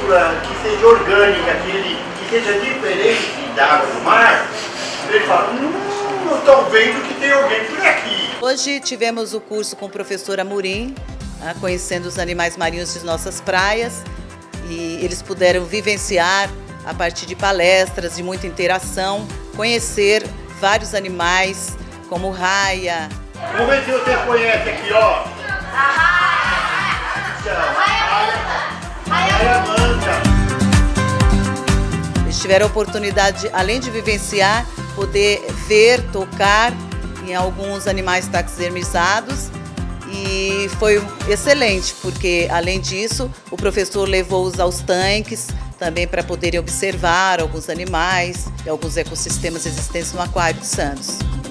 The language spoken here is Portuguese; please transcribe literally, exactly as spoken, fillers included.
mistura que seja orgânica, que, ele, que seja diferente da água do mar, ele fala, hum, não estão vendo que tem alguém por aqui. Hoje tivemos o curso com o professor Amorim, né, conhecendo os animais marinhos de nossas praias, e eles puderam vivenciar, a partir de palestras, de muita interação, conhecer vários animais, como raia. Vamos ver se você conhece aqui, ó. Raia mansa. Eles tiveram a oportunidade, além de vivenciar, poder ver, tocar em alguns animais taxidermizados, e foi excelente, porque além disso o professor levou-os aos tanques também para poderem observar alguns animais e alguns ecossistemas existentes no Aquário de Santos.